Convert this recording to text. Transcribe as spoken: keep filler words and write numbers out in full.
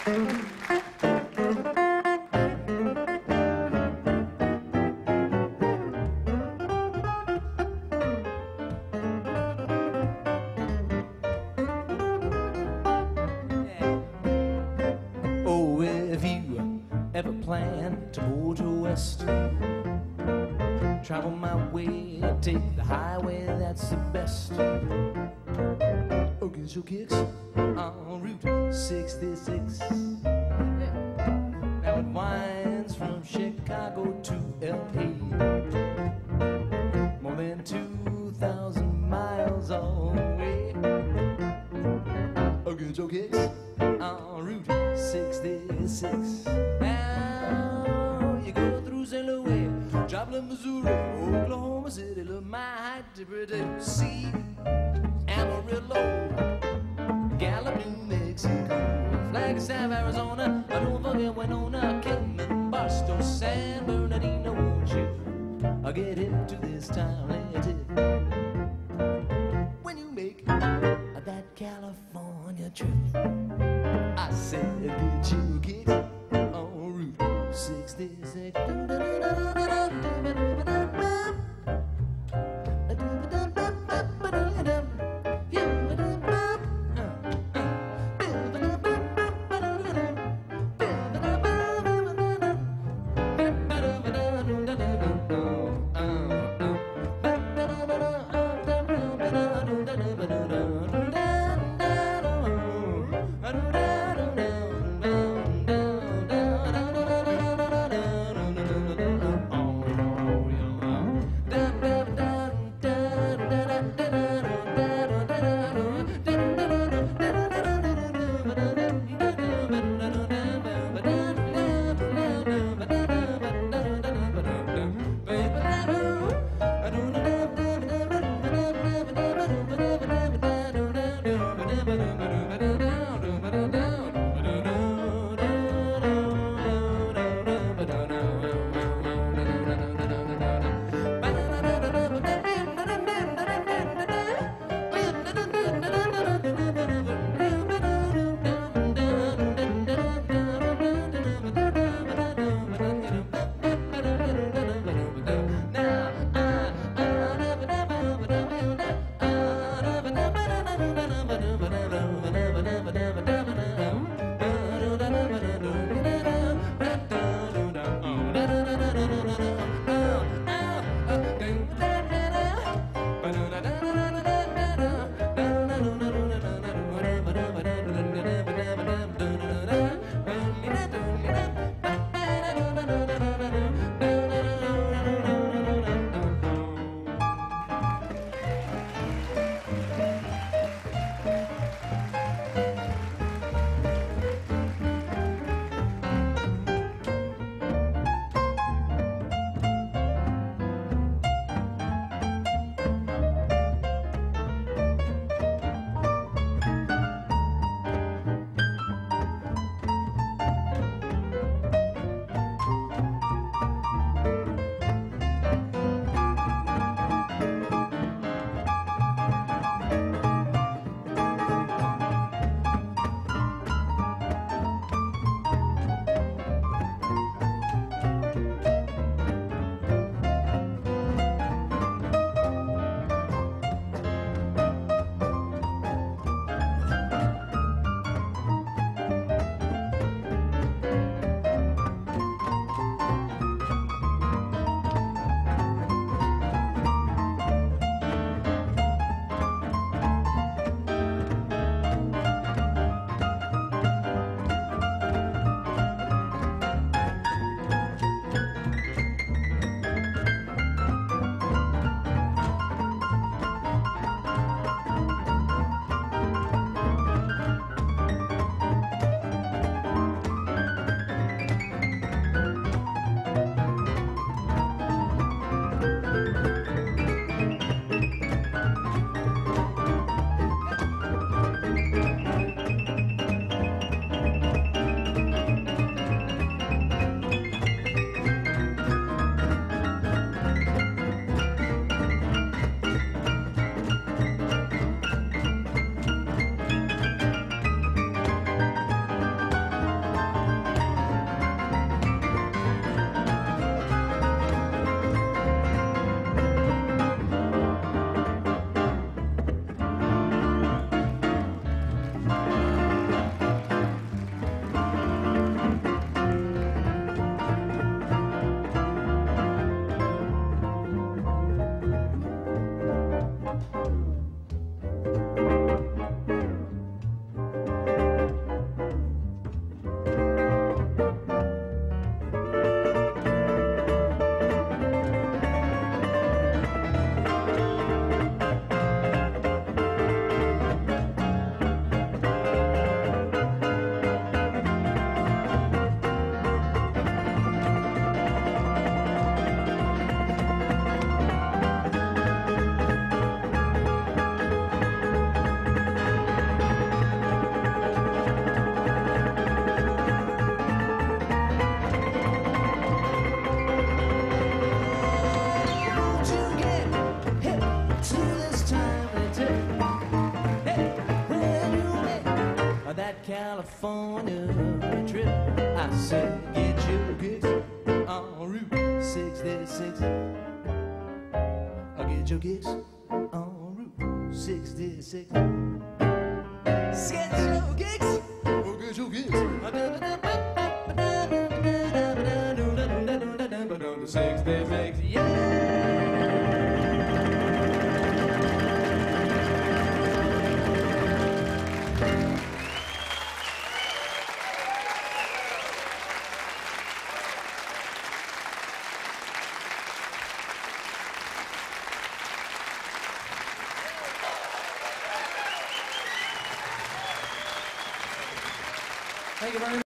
Oh, if you ever plan to go to West, travel my way, take the highway, that's the best. Oh, get your kicks on Route sixty-six. Now it winds from Chicago to L A, more than two thousand miles away. Oh, get your kicks on Route sixty-six. Now you go through Saint Louis, Joplin, Missouri, Oklahoma City, look mighty pretty. See Amarillo, Gallup, New Mexico, Flagstaff, Arizona, don't forget Winona, Kingman, Barstow, San Bernardino. Won't you I'll get into this town, let it when you make that California trip. I said get you a kick on Route sixty-six. California trip. I said, get your kicks on Route sixty-six. I'll get your kicks on Route sixty-six. Get your kicks, oh, get your kicks. sixty-six, yeah. Thank you very much.